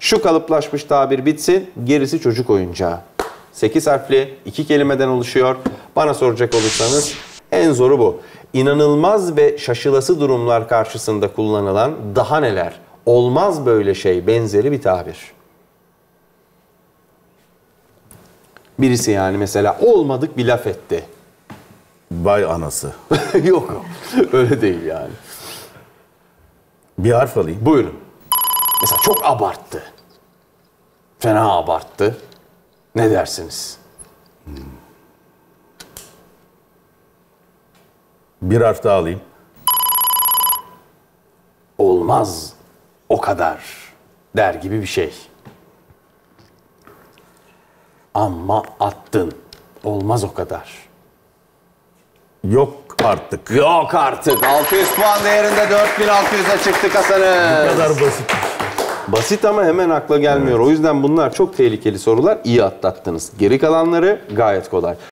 Şu kalıplaşmış tabir bitsin, gerisi çocuk oyuncağı. 8 harfli, 2 kelimeden oluşuyor. Bana soracak olursanız en zoru bu. İnanılmaz ve şaşılası durumlar karşısında kullanılan daha neler? Olmaz böyle şey benzeri bir tabir. Birisi yani mesela olmadık bir laf etti. Vay anası. Yok, öyle değil yani. Bir harf alayım. Buyurun. Mesela çok abarttı. Fena abarttı. Ne dersiniz? Bir harf daha alayım. Olmaz o kadar der gibi bir şey. Ama attın. Olmaz o kadar. Yok artık. Yok artık. 600 puan değerinde 4600'e çıktı kasanız. Bu kadar basit. Basit ama hemen akla gelmiyor. O yüzden bunlar çok tehlikeli sorular. İyi atlattınız. Geri kalanları gayet kolay.